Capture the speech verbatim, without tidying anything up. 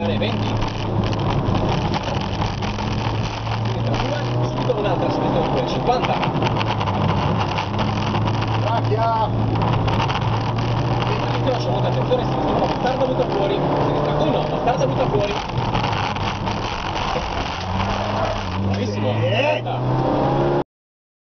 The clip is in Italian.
venti. Sinistra due, subito un'altra sinistra due, cinquanta. Bracchia! Sinistra incrocio, molta attenzione, sinistra uno, bastardo butta fuori. Sinistra uno, bastardo butta fuori.